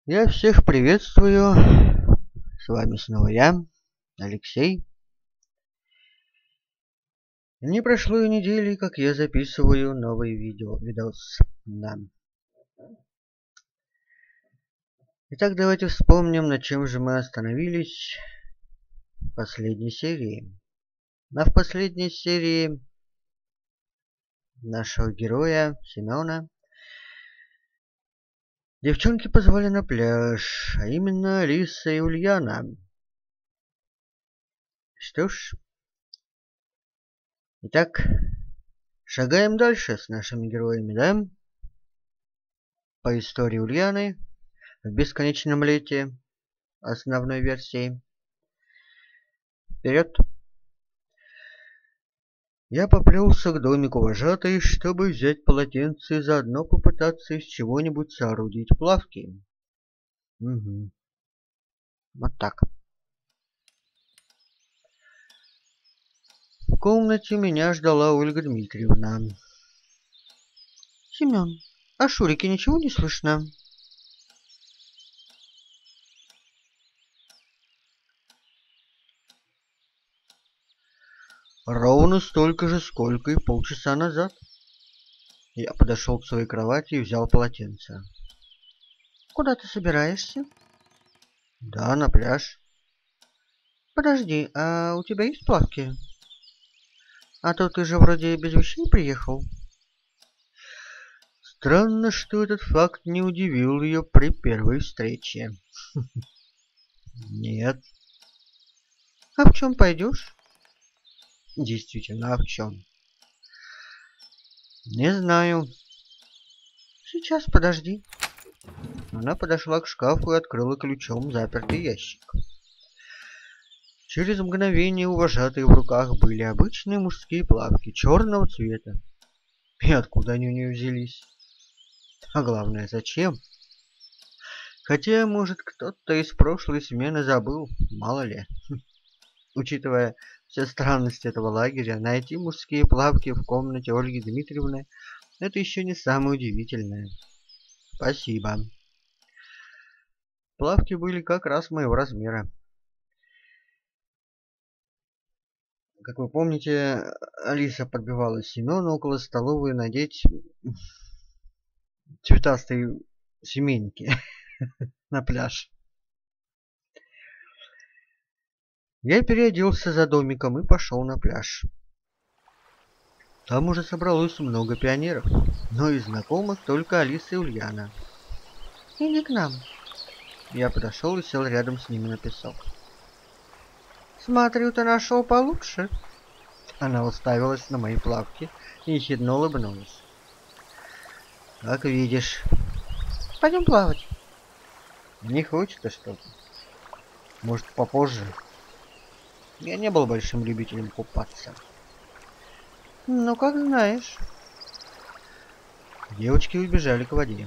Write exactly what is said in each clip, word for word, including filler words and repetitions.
Я всех приветствую. С вами снова я, Алексей. Не прошло и недели, как я записываю новый видео, видос. Да. Итак, давайте вспомним, на чем же мы остановились в последней серии. А в последней серии нашего героя Семена девчонки позвали на пляж, а именно Алиса и Ульяна. Что ж, итак, шагаем дальше с нашими героями, да? По истории Ульяны в бесконечном лете основной версии. Вперед! Я поплелся к домику вожатой, чтобы взять полотенце и заодно попытаться из чего-нибудь соорудить плавки. Угу. Вот так. В комнате меня ждала Ольга Дмитриевна. Семен, а Шурике ничего не слышно? Ровно столько же, сколько и полчаса назад. Я подошел к своей кровати и взял полотенце. Куда ты собираешься? Да, на пляж. Подожди, а у тебя есть плавки? А то ты же вроде без вещей приехал. Странно, что этот факт не удивил ее при первой встрече. Нет. А в чем пойдешь? Действительно, а в чем? Не знаю. Сейчас, подожди. Она подошла к шкафу и открыла ключом запертый ящик. Через мгновение у вожатой в руках были обычные мужские плавки черного цвета. И откуда они у нее взялись? А главное, зачем? Хотя, может, кто-то из прошлой смены забыл, мало ли. Учитывая все странности этого лагеря, найти мужские плавки в комнате Ольги Дмитриевны — это еще не самое удивительное. Спасибо. Плавки были как раз моего размера. Как вы помните, Алиса подбивала Семена около столовой надеть цветастые семейники на пляж. Я переоделся за домиком и пошел на пляж. Там уже собралось много пионеров, но из знакомых только Алиса и Ульяна. Иди к нам. Я подошел и сел рядом с ними на песок. Смотрю, ты нашел получше. Она уставилась на мои плавки и ехидно улыбнулась. Как видишь. Пойдем плавать. Не хочется что-то. Может, попозже. Я не был большим любителем купаться. Ну, как знаешь. Девочки убежали к воде.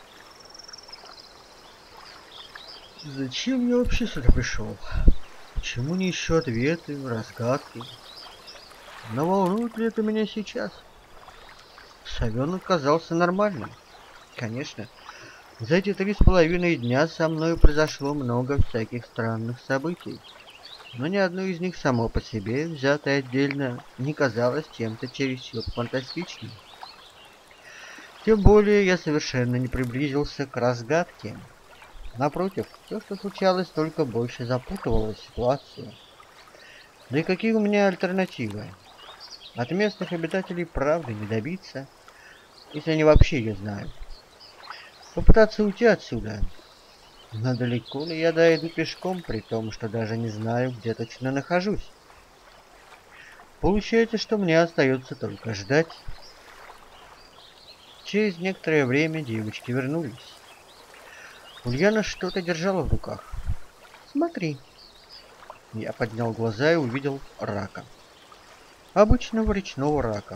Зачем я вообще сюда пришел? Почему не ищу ответы, разгадки? Но волнует ли это меня сейчас? Совенок казался нормальным. Конечно, за эти три с половиной дня со мной произошло много всяких странных событий. Но ни одно из них само по себе, взятое отдельно, не казалось чем-то чересчур фантастичным. Тем более я совершенно не приблизился к разгадке. Напротив, все, что случалось, только больше запутывало ситуацию. Да и какие у меня альтернативы? От местных обитателей правды не добиться, если они вообще ее знают. Попытаться уйти отсюда. Но далеко ли я дойду пешком, при том, что даже не знаю, где точно нахожусь? Получается, что мне остается только ждать. Через некоторое время девочки вернулись. Ульяна что-то держала в руках. Смотри. Я поднял глаза и увидел рака. Обычного речного рака.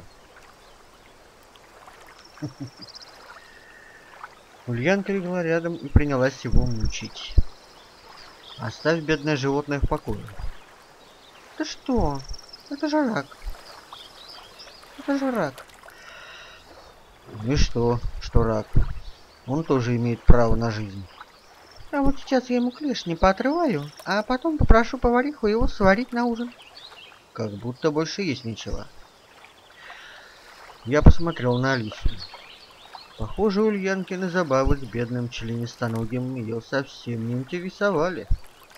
Ульянка легла рядом и принялась его мучить. Оставь бедное животное в покое. Ты что? Это же рак. Это же рак. Ну и что, что рак? Он тоже имеет право на жизнь. А вот сейчас я ему клешни поотрываю, а потом попрошу повариху его сварить на ужин. Как будто больше есть нечего. Я посмотрел на Алису. Похоже, Ульянкины забавы с бедным членистоногим ее совсем не интересовали.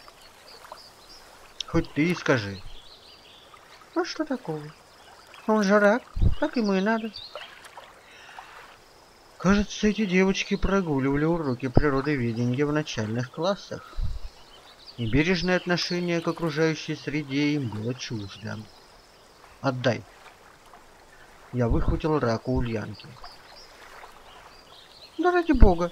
Хоть ты и скажи. Ну что такого? Он же рак, так ему и надо. Кажется, эти девочки прогуливали уроки природоведения в начальных классах. И бережное отношение к окружающей среде им было чуждо. Отдай. Я выхватил раку Ульянки. Да ради бога.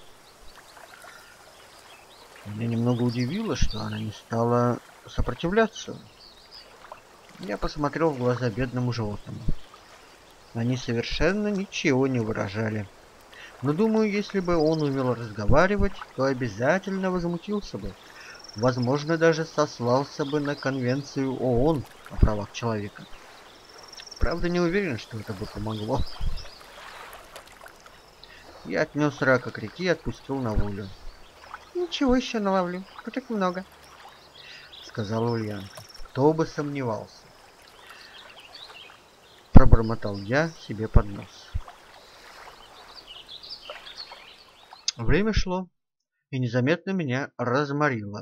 Меня немного удивило, что она не стала сопротивляться. Я посмотрел в глаза бедному животному. Они совершенно ничего не выражали. Но думаю, если бы он умел разговаривать, то обязательно возмутился бы. Возможно, даже сослался бы на конвенцию ООН о правах человека. Правда, не уверен, что это бы помогло. Я отнес рака к реке и отпустил на волю. «Ничего еще наловлю, тут их много», — сказала Ульянка. Кто бы сомневался. Пробормотал я себе под нос. Время шло, и незаметно меня разморило.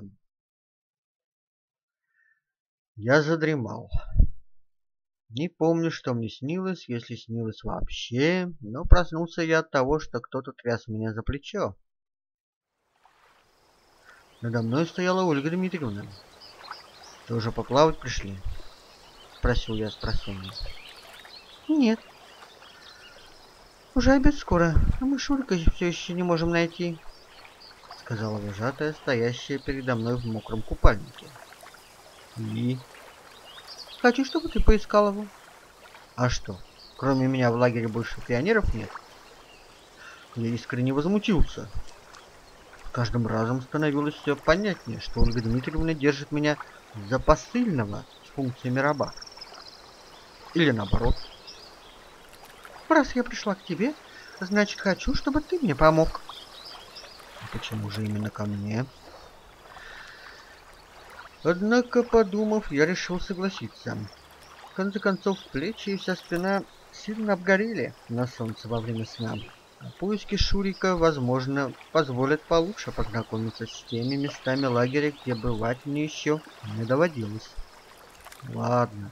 Я задремал. Не помню, что мне снилось, если снилось вообще, но проснулся я от того, что кто-то тряс меня за плечо. Надо мной стояла Ольга Дмитриевна. «Тоже поплавать пришли?» — спросил я спросонья. «Нет. Уже обед скоро, а мы с Шурикой все еще не можем найти», — сказала вожатая, стоящая передо мной в мокром купальнике. «И? Хочу, чтобы ты поискал его». «А что, кроме меня в лагере больше пионеров нет?» Я искренне возмутился. С каждым разом становилось все понятнее, что Ольга Дмитриевна держит меня за посыльного с функциями раба. Или наоборот. «Раз я пришла к тебе, значит, хочу, чтобы ты мне помог». А почему же именно ко мне? Однако, подумав, я решил согласиться. В конце концов, плечи и вся спина сильно обгорели на солнце во время сна. А поиски Шурика, возможно, позволят получше познакомиться с теми местами лагеря, где бывать мне еще не доводилось. Ладно.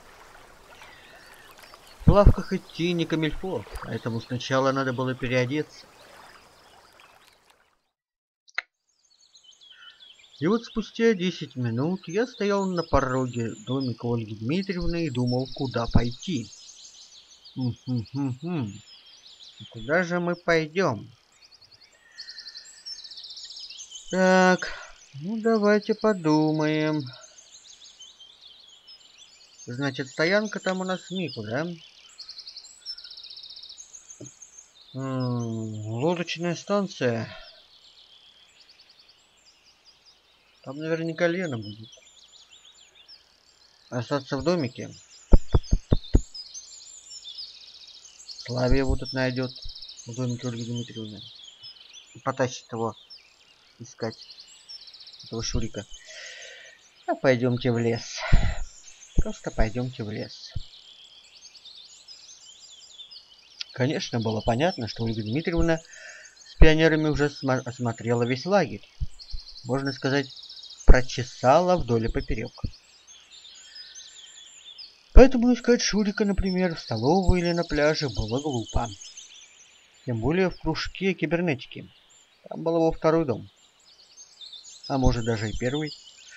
В плавках идти не камильфо, поэтому сначала надо было переодеться. И вот спустя десять минут я стоял на пороге домика Ольги Дмитриевны и думал, куда пойти. Хм-хм-хм-хм. Куда же мы пойдем? Так, ну давайте подумаем. Значит, стоянка там у нас Мику, да? М-м, лодочная станция. Там наверняка Лена будет. Остаться в домике. Славия вот тут найдет. В домике Ольги Дмитриевны. И потащит его искать. Этого Шурика. А пойдемте в лес. Просто пойдемте в лес. Конечно, было понятно, что Ольга Дмитриевна с пионерами уже осмотрела весь лагерь. Можно сказать, прочесала вдоль и поперек. Поэтому искать Шурика, например, в столовой или на пляже было глупо. Тем более в кружке кибернетики. Там был его второй дом. А может даже и первый.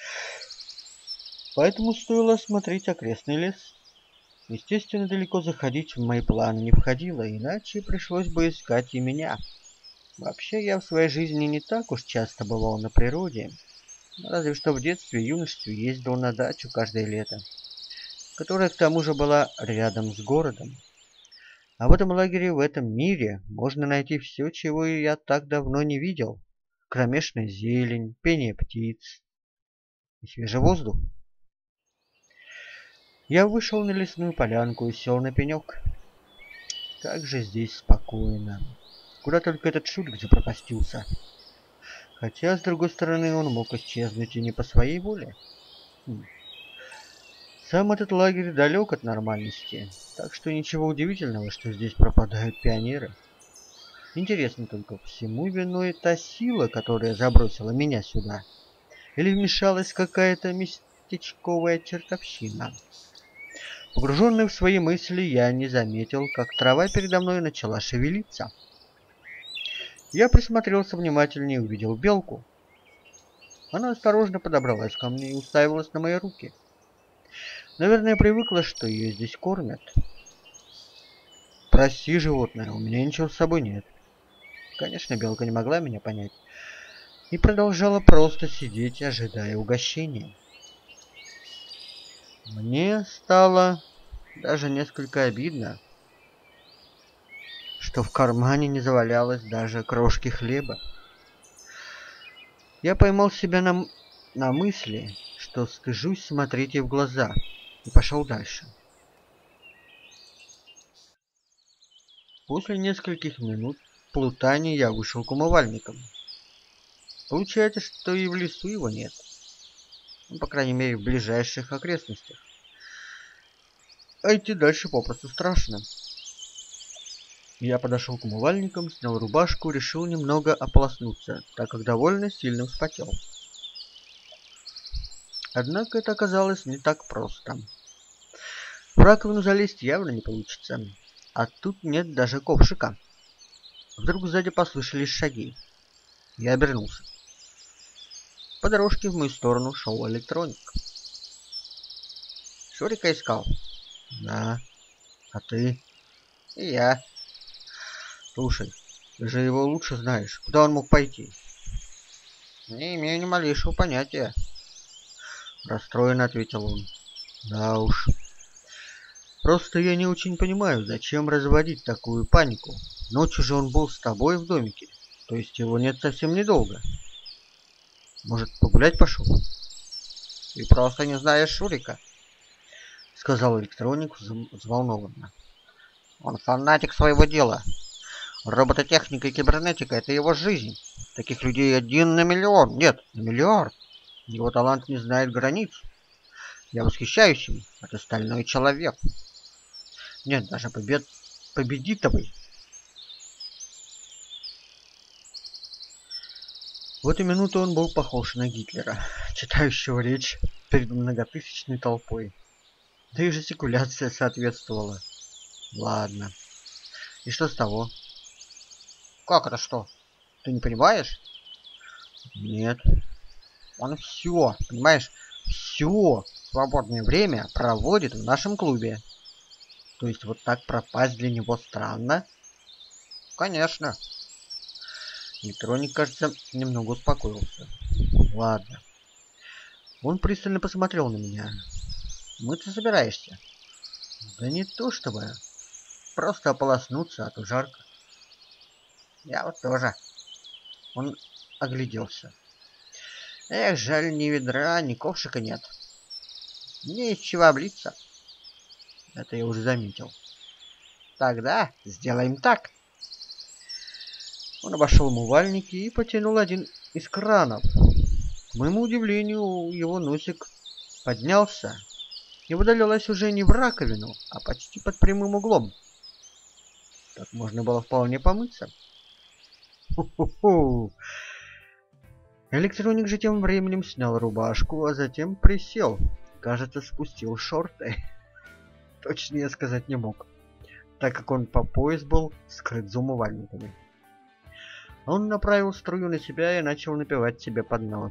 Поэтому стоило осмотреть окрестный лес. Естественно, далеко заходить в мои планы не входило, иначе пришлось бы искать и меня. Вообще, я в своей жизни не так уж часто бывал на природе. Разве что в детстве и юношестве ездил на дачу каждое лето, которая к тому же была рядом с городом. А в этом лагере, в этом мире можно найти все, чего я так давно не видел. Кромешная зелень, пение птиц и свежий воздух. Я вышел на лесную полянку и сел на пенек. Как же здесь спокойно. Куда только этот Шурик запропастился. Хотя, с другой стороны, он мог исчезнуть и не по своей воле. Хм. Сам этот лагерь далек от нормальности, так что ничего удивительного, что здесь пропадают пионеры. Интересно только, всему виной та сила, которая забросила меня сюда. Или вмешалась какая-то местечковая чертовщина. Погруженный в свои мысли, я не заметил, как трава передо мной начала шевелиться. Я присмотрелся внимательнее и увидел белку. Она осторожно подобралась ко мне и уставилась на мои руки. Наверное, привыкла, что ее здесь кормят. Прости, животное, у меня ничего с собой нет. Конечно, белка не могла меня понять и продолжала просто сидеть, ожидая угощения. Мне стало даже несколько обидно, что в кармане не завалялось даже крошки хлеба. Я поймал себя на, на мысли, что стыжусь смотреть ей в глаза, и пошел дальше. После нескольких минут плутания я вышел к умывальникам. Получается, что и в лесу его нет. Ну, по крайней мере, в ближайших окрестностях. А идти дальше попросту страшно. Я подошел к умывальникам, снял рубашку, решил немного ополоснуться, так как довольно сильно вспотел. Однако это оказалось не так просто. В раковину залезть явно не получится, а тут нет даже ковшика. Вдруг сзади послышались шаги. Я обернулся. По дорожке в мою сторону шел электроник. Шурика искал? Да. А ты? И я. Слушай, ты же его лучше знаешь. Куда он мог пойти? Не имею ни малейшего понятия. Расстроенно ответил он. Да уж. Просто я не очень понимаю, зачем разводить такую панику. Ночью же он был с тобой в домике. То есть его нет совсем недолго. Может, погулять пошел? Ты просто не знаешь Шурика, сказал электроник взволнованно. Он фанатик своего дела. Робототехника и кибернетика — это его жизнь. Таких людей один на миллион. Нет, на миллиард. Его талант не знает границ. Я восхищаюсь им. Это стальной человек. Нет, даже побед... победитовый. В эту минуту он был похож на Гитлера, читающего речь перед многотысячной толпой. Да и жестикуляция соответствовала. Ладно. И что с того? Как это что? Ты не понимаешь? Нет. Он все, понимаешь, все свободное время проводит в нашем клубе. То есть вот так пропасть для него странно? Конечно. Электроник, кажется, немного успокоился. Ладно. Он пристально посмотрел на меня. Мыться собираешься? Да не то чтобы. Просто ополоснуться, а то жарко. Я вот тоже. Он огляделся. Эх, жаль, ни ведра, ни ковшика нет. Не из чего облиться. Это я уже заметил. Тогда сделаем так. Он обошел умывальники и потянул один из кранов. К моему удивлению, его носик поднялся и выдалилось уже не в раковину, а почти под прямым углом. Так можно было вполне помыться. Ху-ху-ху. Электроник же тем временем снял рубашку, а затем присел. Кажется, спустил шорты. Точнее сказать не мог, так как он по пояс был скрыт за умывальниками. Он направил струю на себя и начал напевать себе под нос.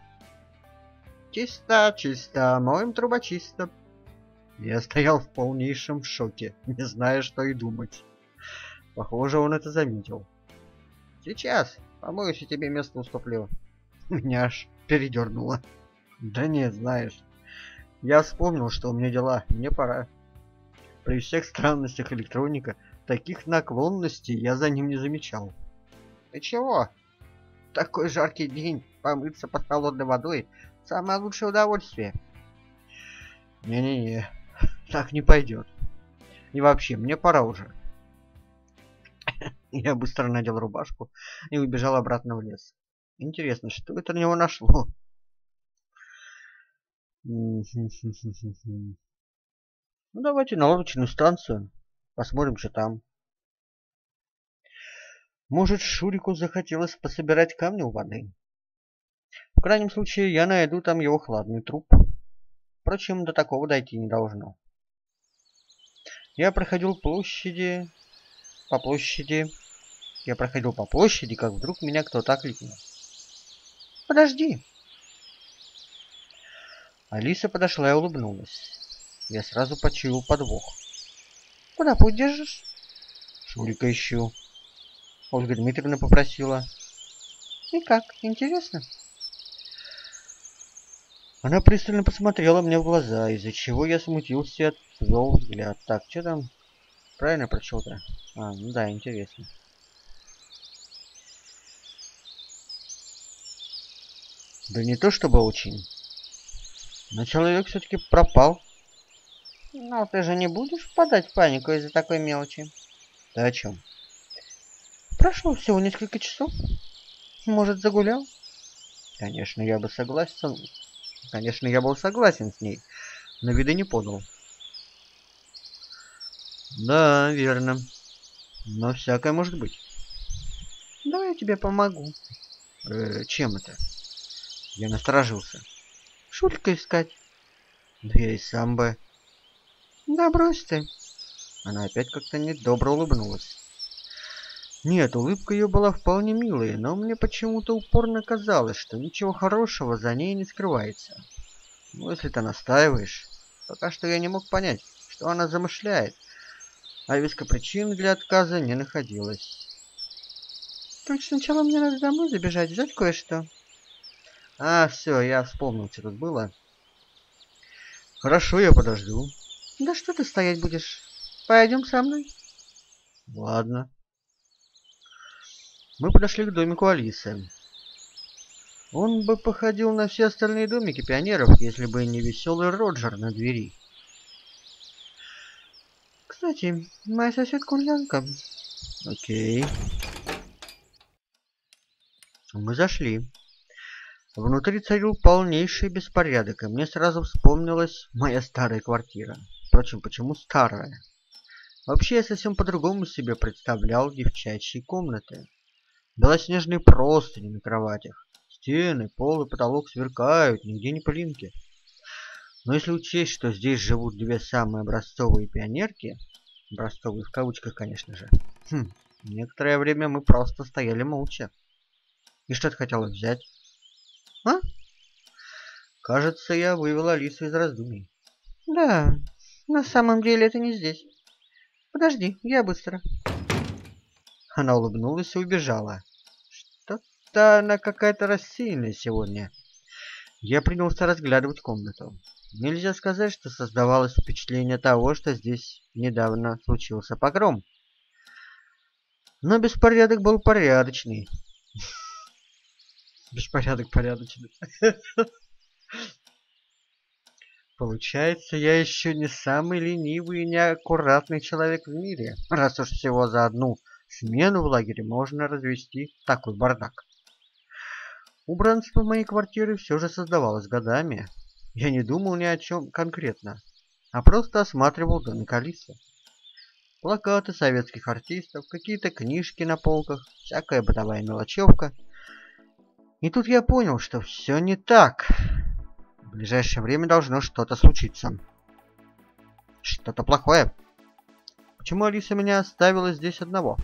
Чисто, чисто, моем труба чисто. Я стоял в полнейшем шоке, не зная, что и думать. Похоже, он это заметил. Сейчас помоюсь и тебе место уступлю. Меня аж передернуло. Да нет, знаешь, я вспомнил, что у меня дела, мне пора. При всех странностях электроника, таких наклонностей я за ним не замечал. Ты чего? Такой жаркий день, помыться под холодной водой — самое лучшее удовольствие. Не-не-не, так не пойдет. И вообще, мне пора уже. Я быстро надел рубашку и убежал обратно в лес. Интересно, что это на него нашло? Ну, давайте на лодочную станцию. Посмотрим, что там. Может, Шурику захотелось пособирать камни у воды. В крайнем случае, я найду там его хладный труп. Впрочем, до такого дойти не должно. Я проходил площади... По площади... Я проходил по площади, как вдруг меня кто-то окликнул. «Подожди!» Алиса подошла и улыбнулась. Я сразу почуял подвох. «Куда путь держишь?» «Шурика ищу». Ольга Дмитриевна попросила. «И как, интересно?» Она пристально посмотрела мне в глаза, из-за чего я смутился и отвел взгляд. Так, что там? Правильно прочел-то? А, ну да, интересно. Да не то чтобы очень. Но человек все-таки пропал. Ну, ты же не будешь впадать в панику из-за такой мелочи? Ты о чем? Прошло всего несколько часов. Может, загулял? Конечно, я бы согласен. Конечно, я был согласен с ней, но вида не подал. Да, верно. Но всякое может быть. Давай я тебе помогу. Э, чем это? Я насторожился. Шурика искать. Да я и сам бы. Да брось ты. Она опять как-то недобро улыбнулась. Нет, улыбка ее была вполне милой, но мне почему-то упорно казалось, что ничего хорошего за ней не скрывается. Ну, если ты настаиваешь, пока что я не мог понять, что она замышляет, а веской причин для отказа не находилось. Только сначала мне надо домой забежать, взять кое-что. А, все, я вспомнил, что тут было. Хорошо, я подожду. Да что ты стоять будешь? Пойдем со мной. Ладно. Мы подошли к домику Алисы. Он бы походил на все остальные домики пионеров, если бы не веселый Роджер на двери. Кстати, моя соседка Ульянка. Окей. Мы зашли. Внутри царил полнейший беспорядок, и мне сразу вспомнилась моя старая квартира. Впрочем, почему старая? Вообще, я совсем по-другому себе представлял девчачьи комнаты. Белоснежные простыни на кроватях. Стены, пол и потолок сверкают, нигде не пылинки. Но если учесть, что здесь живут две самые образцовые пионерки, образцовые в кавычках, конечно же, хм, некоторое время мы просто стояли молча. И что ты хотела взять? А? Кажется, я вывел Алису из раздумий. Да, на самом деле это не здесь. Подожди, я быстро. Она улыбнулась и убежала. Что-то она какая-то рассеянная сегодня. Я принялся разглядывать комнату. Нельзя сказать, что создавалось впечатление того, что здесь недавно случился погром. Но беспорядок был порядочный. Беспорядок порядочный. Получается, я еще не самый ленивый и неаккуратный человек в мире, раз уж всего за одну смену в лагере можно развести такой бардак. Убранство моей квартиры все же создавалось годами. Я не думал ни о чем конкретно, а просто осматривал домик Алисы. Плакаты советских артистов, какие-то книжки на полках, всякая бытовая мелочевка. И тут я понял, что все не так. В ближайшее время должно что-то случиться. Что-то плохое. Почему Алиса меня оставила здесь одного?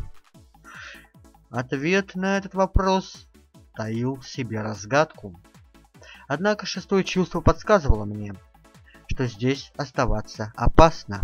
Ответ на этот вопрос таил в себе разгадку. Однако шестое чувство подсказывало мне, что здесь оставаться опасно.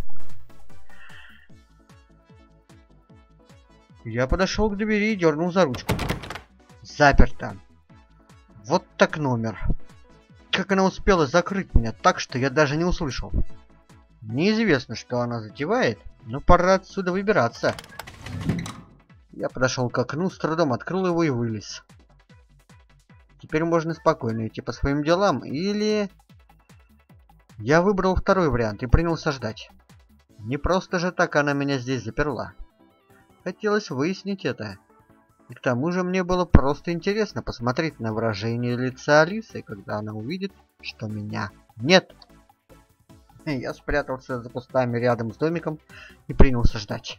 Я подошел к двери и дернул за ручку. Заперто. Вот так номер. Как она успела закрыть меня так, что я даже не услышал. Неизвестно, что она затевает, но пора отсюда выбираться. Я подошел к окну, с трудом открыл его и вылез. Теперь можно спокойно идти по своим делам, или... Я выбрал второй вариант и принялся ждать. Не просто же так она меня здесь заперла. Хотелось выяснить это. И к тому же мне было просто интересно посмотреть на выражение лица Алисы, когда она увидит, что меня нет. Я спрятался за кустами рядом с домиком и принялся ждать.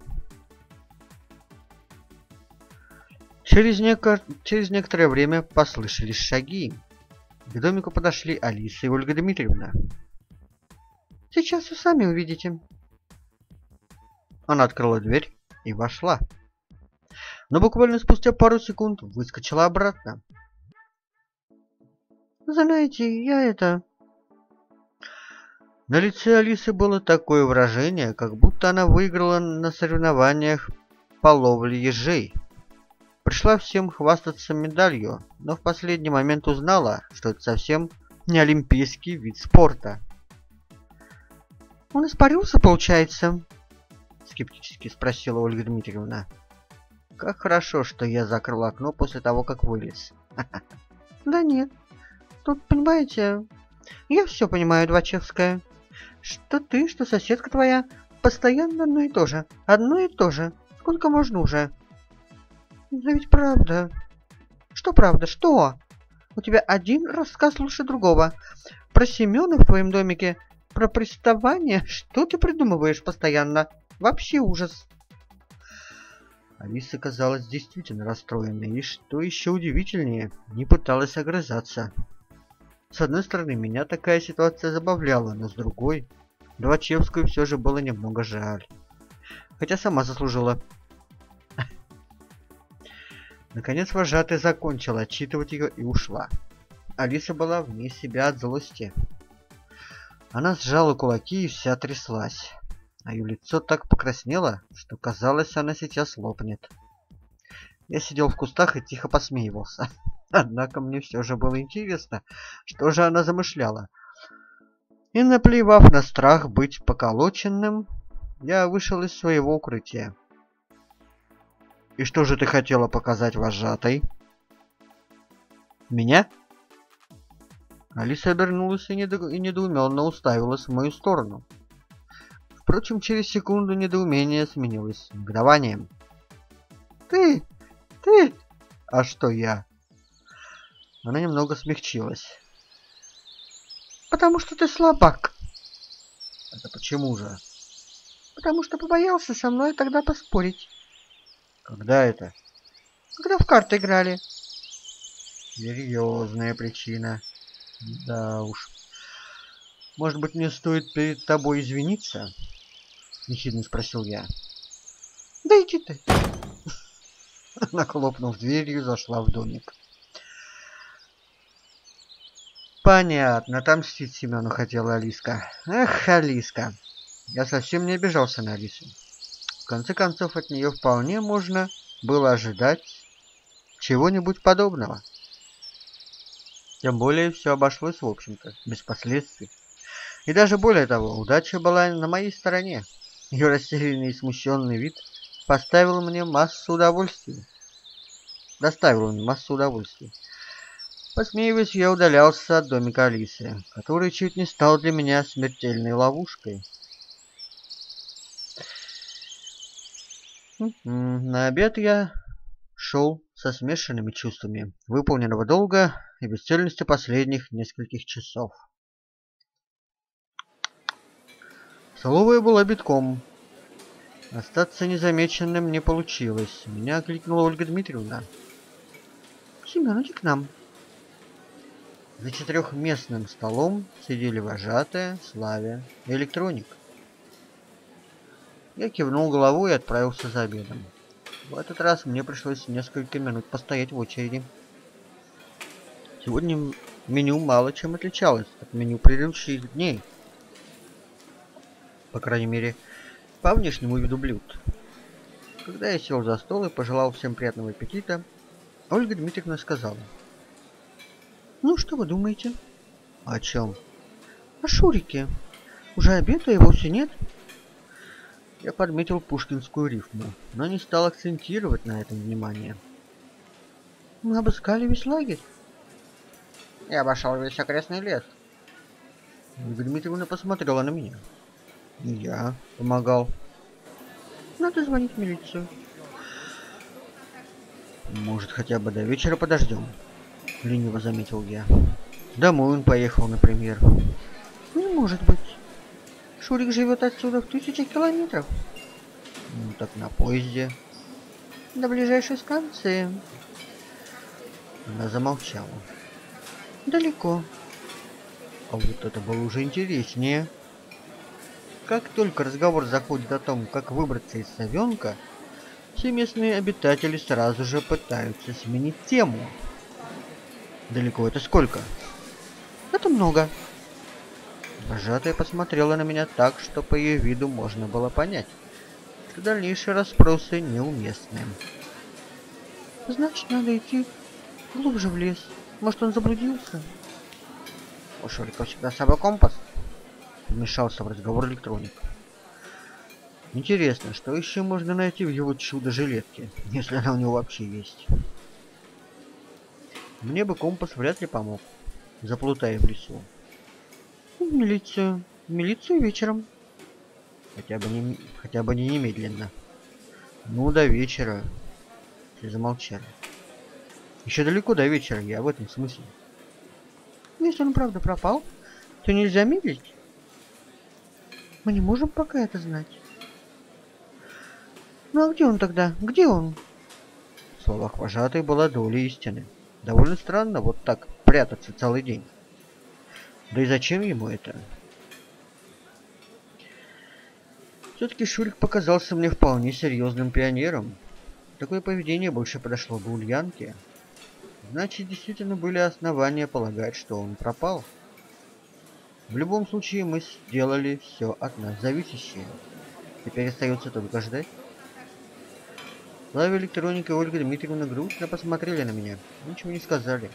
Через, неко... Через некоторое время послышались шаги. К домику подошли Алиса и Ольга Дмитриевна. «Сейчас вы сами увидите». Она открыла дверь и вошла. Но буквально спустя пару секунд выскочила обратно. «Знаете, я это...» На лице Алисы было такое выражение, как будто она выиграла на соревнованиях по ловле ежей. Пришла всем хвастаться медалью, но в последний момент узнала, что это совсем не олимпийский вид спорта. «Он испарился, получается?» — скептически спросила Ольга Дмитриевна. «Как хорошо, что я закрыл окно после того, как вылез». «Да нет, тут, понимаете, я все понимаю, Двачевская. Что ты, что соседка твоя, постоянно одно и то же, одно и то же. Сколько можно уже?» «Да ведь правда». «Что правда? Что? У тебя один рассказ лучше другого. Про Семёна в твоем домике, про приставание. Что ты придумываешь постоянно? Вообще ужас». Алиса казалась действительно расстроенной, и, что еще удивительнее, не пыталась огрызаться. С одной стороны, меня такая ситуация забавляла, но с другой, Двачевскую все же было немного жаль. Хотя сама заслужила. Наконец вожатая закончила отчитывать ее и ушла. Алиса была вне себя от злости. Она сжала кулаки и вся тряслась. А ее лицо так покраснело, что казалось, она сейчас лопнет. Я сидел в кустах и тихо посмеивался. Однако мне все же было интересно, что же она замышляла. И, наплевав на страх быть поколоченным, я вышел из своего укрытия. «И что же ты хотела показать вожатой?» «Меня?» Алиса обернулась и, недо... и недоуменно уставилась в мою сторону. Впрочем, через секунду недоумение сменилось негодованием. «Ты! Ты!» «А что я?» Она немного смягчилась. «Потому что ты слабак». «Это почему же?» «Потому что побоялся со мной тогда поспорить». «Когда это?» «Когда в карты играли». «Серьезная причина. Да уж. Может быть, мне стоит перед тобой извиниться?» Нехидно спросил я. «Да иди ты!» Она, хлопнув дверью, зашла в домик. «Понятно, отомстить Семену хотела Алиска. Эх, Алиска. Я совсем не обижался на Алису. В конце концов, от нее вполне можно было ожидать чего-нибудь подобного. Тем более, все обошлось, в общем-то, без последствий. И даже более того, удача была на моей стороне. Ее растерянный и смущенный вид поставил мне массу удовольствия. Доставил мне массу удовольствия. Посмеиваясь, я удалялся от домика Алисы, который чуть не стал для меня смертельной ловушкой. На обед я шел со смешанными чувствами выполненного долга и бесцельности последних нескольких часов. Столовая была битком. Остаться незамеченным не получилось. Меня окликнула Ольга Дмитриевна. «Семен, иди к нам». За четырехместным столом сидели вожатая, Славя и электроник. Я кивнул головой и отправился за обедом. В этот раз мне пришлось несколько минут постоять в очереди. Сегодня меню мало чем отличалось от меню предыдущих дней. По крайней мере, по внешнему виду блюд. Когда я сел за стол и пожелал всем приятного аппетита, Ольга Дмитриевна сказала: «Ну, что вы думаете?» «О чем?» «О Шурике. Уже обеда, его все нет». Я подметил пушкинскую рифму, но не стал акцентировать на этом внимание. «Мы обыскали весь лагерь». «Я обошел весь окрестный лес». Ольга Дмитриевна посмотрела на меня. Я помогал. «Надо звонить в милицию». Может, хотя бы до вечера подождем? Лениво заметил я. Домой он поехал, например. Не может быть. Шурик живет отсюда в тысячи километров. Ну так на поезде. До ближайшей станции. Она замолчала. Далеко. А вот это было уже интереснее. Как только разговор заходит о том, как выбраться из совенка, все местные обитатели сразу же пытаются сменить тему. Далеко это сколько? Это много. Вожатая посмотрела на меня так, что по ее виду можно было понять, что дальнейшие расспросы неуместны. Значит, надо идти глубже в лес. Может, он заблудился? У Шурика всегда с собой компас? Вмешался в разговор электроник. Интересно, что еще можно найти в его чудо-жилетке, если она у него вообще есть? Мне бы компас вряд ли помог, заплутая в лесу. В милицию. В милицию вечером. Хотя бы не, хотя бы не немедленно. Ну, до вечера. Все замолчали. Еще далеко до вечера, я в этом смысле. Если он правда пропал, то нельзя медлить. Мы не можем пока это знать. Ну а где он тогда? Где он? В словах вожатой была доля истины. Довольно странно вот так прятаться целый день. Да и зачем ему это? Все-таки Шурик показался мне вполне серьезным пионером. Такое поведение больше подошло бы Ульянке. Значит, действительно были основания полагать, что он пропал. В любом случае, мы сделали все от нас зависящее. Теперь остается только ждать. Слава электроника и Ольга Дмитриевна грустно посмотрели на меня. Ничего не сказали.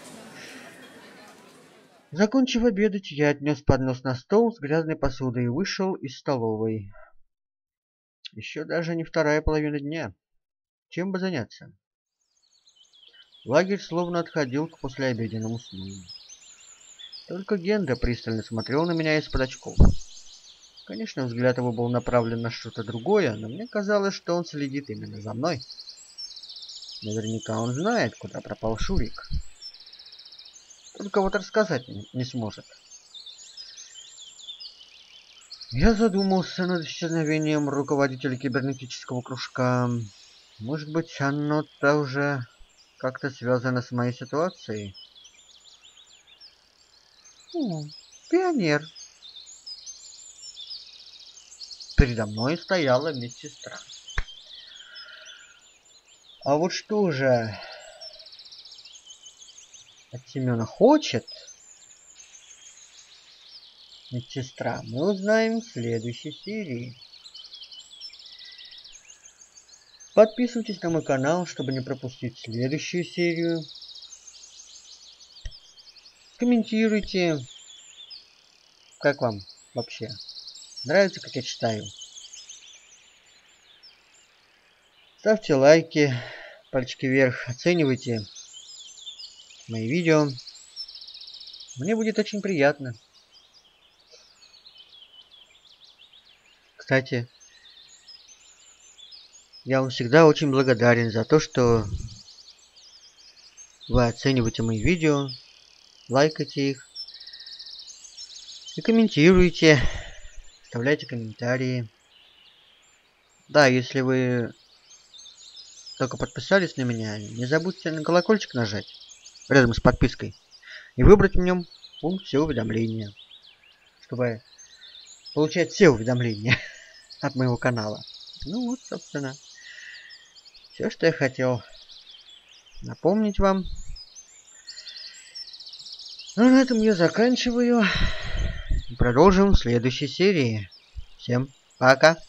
Закончив обедать, я отнес поднос на стол с грязной посудой и вышел из столовой. Еще даже не вторая половина дня. Чем бы заняться? Лагерь словно отходил к послеобеденному сну. Только Генда пристально смотрел на меня из-под очков. Конечно, взгляд его был направлен на что-то другое, но мне казалось, что он следит именно за мной. Наверняка он знает, куда пропал Шурик. Только вот рассказать не, не сможет. Я задумался над исчезновением руководителя кибернетического кружка. Может быть, оно тоже как-то связано с моей ситуацией? О, пионер. Передо мной стояла медсестра. А вот что же от Семена хочет медсестра, мы узнаем в следующей серии. Подписывайтесь на мой канал, чтобы не пропустить следующую серию. Комментируйте. Как вам вообще? Нравится, как я читаю? Ставьте лайки, пальчики вверх, оценивайте мои видео. Мне будет очень приятно. Кстати, я вам всегда очень благодарен за то, что вы оцениваете мои видео, лайкайте их и комментируйте, оставляйте комментарии. Да, если вы только подписались на меня, не забудьте на колокольчик нажать рядом с подпиской и выбрать в нем пункт все уведомления, чтобы получать все уведомления от моего канала. Ну вот, собственно, все, что я хотел напомнить вам. Ну, на этом я заканчиваю. Продолжим в следующей серии. Всем пока!